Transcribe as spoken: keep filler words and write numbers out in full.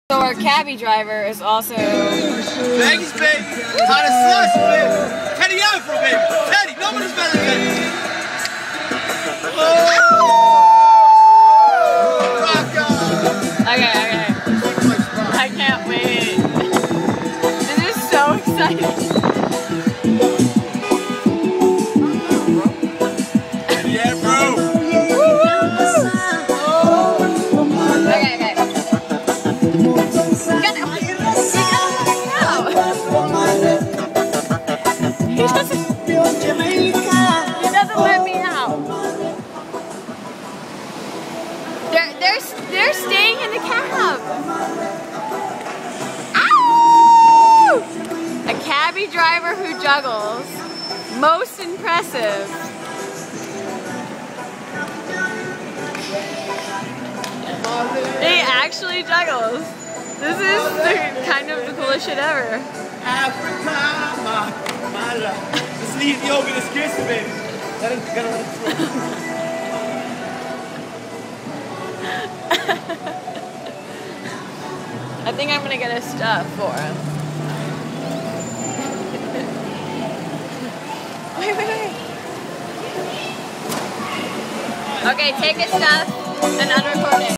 So our cabbie driver is also... Maggie's baby, hot as slush, baby. Teddy Afro, baby. Teddy, nobody's better than Teddy. Oh! Rock on! Okay, okay. I can't wait. This is so exciting. Teddy Afro. Okay, okay. Get it. He doesn't, he doesn't let me out. They're, they're, they're staying in the cab. Ow! A cabbie driver who juggles. Most impressive. He actually juggles. This is the, kind of the coolest shit ever. Africa, my, my love. Just leave the open this kiss, baby. Let him, gotta let him through. I think I'm gonna get a stuff for him. Wait, wait, wait. Okay, take a stuff and unrecord it.